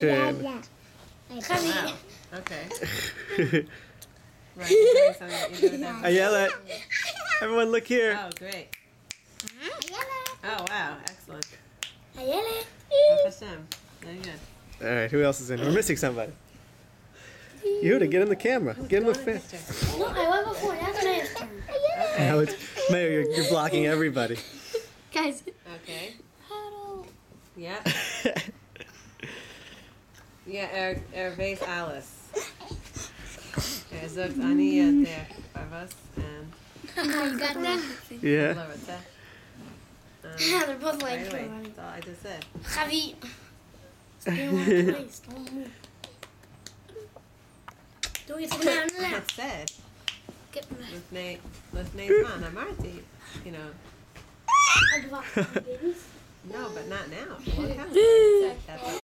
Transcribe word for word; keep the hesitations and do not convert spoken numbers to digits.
Ja, ja. Wow. Okay. Right. You're doing something. You're doing that. Ayala, everyone look here. Oh, great. Oh, wow. Excellent. Ayala. Baruch Hashem. Very good. All right, who else is in? We're missing somebody. Yehuda, get in the camera. Get in the Go in face. picture. No, I went before. That's May's turn. Okay. Now it's Mayor. You're, you're blocking everybody. Guys. Okay. Huddle. Yeah. Yeah, er, er wees alles. Er zoekt Annie der Barbas and You got that? Yeah. Loretta. Um, Yeah, they're both like, anyway, come on. that's all I just said. Javi. Stay in one place. Don't move. Do it from down I left. said, Get me. לפני, לפני זמן, אמרתי, you know, no, but not now. What happened? I said that's